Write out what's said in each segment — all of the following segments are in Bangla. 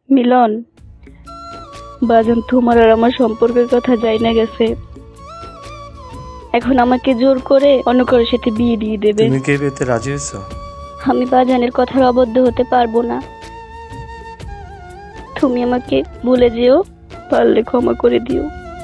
মিলন, বাজান তোমার আর আমার সম্পর্কের কথা যাই না গেছে, এখন আমাকে জোর করে অন্য কারোর সাথে বিয়ে দিয়ে দেবে। তুমি কি বিয়েতে রাজি হয়েছো? আমি বাজানের কথার অবদ্ধ হতে পারবো না। তুমি আমাকে ভুলে যেও, পারলে ক্ষমা করে দিও।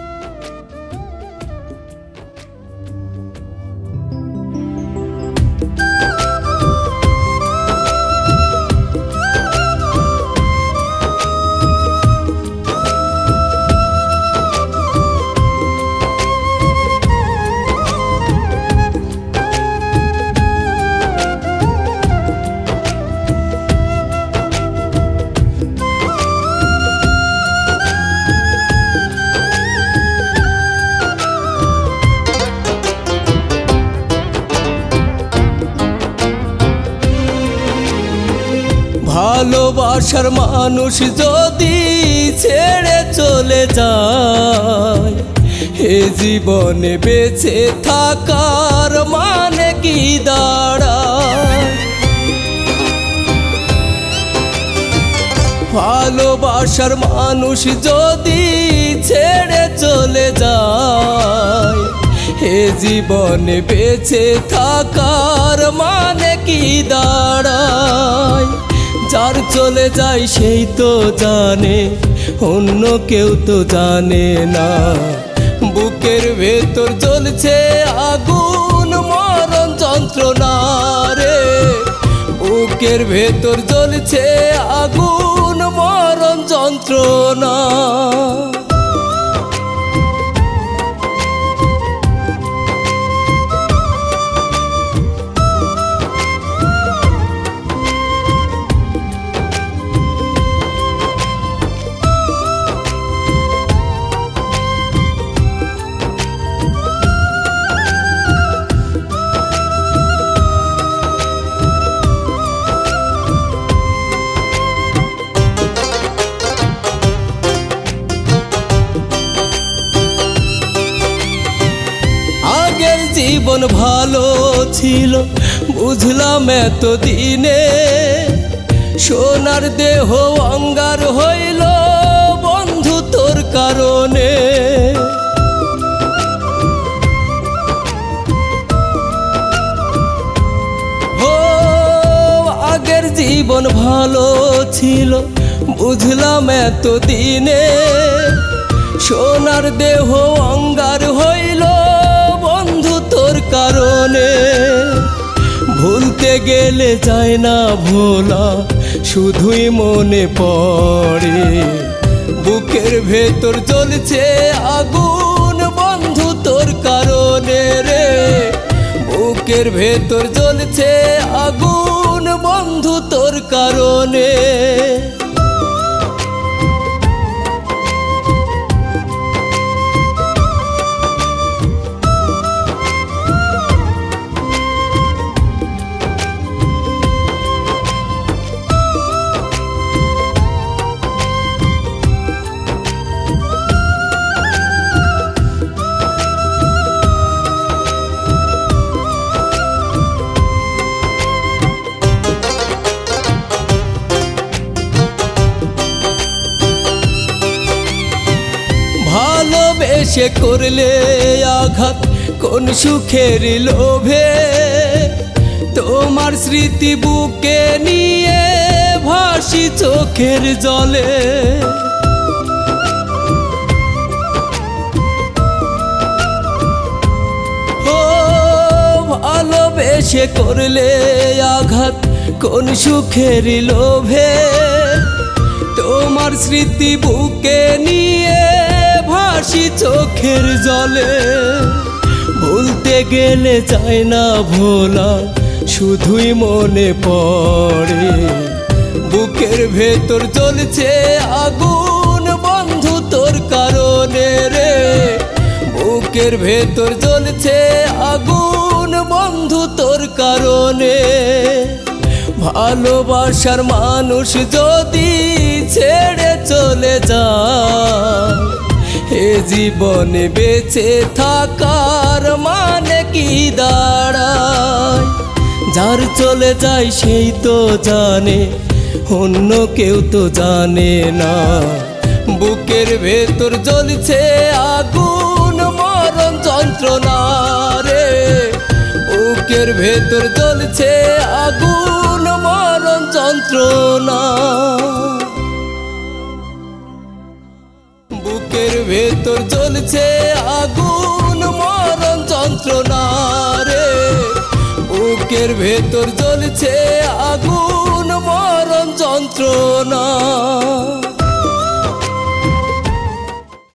ভালোবাসার মানুষ যদি ছেড়ে চলে যায়, এ জীবনে বেঁচে থাকার মানে কি দাঁড়ায়? ভালোবাসার মানুষ যদি ছেড়ে চলে যায়, এ জীবনে বেঁচে থাকার মানে কি দাঁড়ায়? যার চলে যায় সেই তো জানে, অন্য কেউ তো জানে না। বুকের ভেতর জ্বলছে আগুন, মরণ যন্ত্রণা রে। বুকের ভেতর জ্বলছে আগুন, মরণ যন্ত্রণা। জীবন ভালো ছিল বুঝলাম এতদিনে, সোনার দেহ অঙ্গার হইল বন্ধু তোর কারণে। ও আগের জীবন ভালো ছিল বুঝলাম এতদিনে, সোনার দেহ অঙ্গার হইল বন্ধু তোর কারণে। ভুলতে গেলে যায় না ভোলা, শুধুই মনে পড়ে। বুকের ভেতর জ্বলছে আগুন বন্ধু তোর কারণে রে। বুকের ভেতর জ্বলছে আগুন বন্ধু তোর কারণে। ভালোবেসে করলে আঘাত কোন সুখের লোভে, তোমার স্মৃতি বুকে নিয়ে ভাসি চোখের জলে। ও ভালোবেসে করলে আঘাত কোন সুখের লোভে, তোমার স্মৃতি বুকে নিয়ে ভাসি চোখের জলে। ভুলতে গেলে যায় না ভোলা, শুধুই মনে পড়ে। বুকের ভেতর জ্বলছে আগুন বন্ধু তোর কারণে রে। বুকের ভেতর জ্বলছে আগুন বন্ধু তোর কারণে। ভালোবাসার মানুষ যদি ছেড়ে চলে যায়, এ জীবনে বেঁচে থাকার মানে কি দাঁড়ায়? যার চলে যায় সেই তো জানে, অন্য কেউ তো জানে না। বুকের ভেতর জ্বলছে আগুন, মরণ যন্ত্রণা রে। বুকের ভেতর জ্বলছে আগুন, মরণ যন্ত্রণা। বুকের ভেতর জ্বলছে আগুন, মরণ যন্ত্রণা রে। বুকের ভেতর জ্বলছে আগুন, মরণ যন্ত্রণা।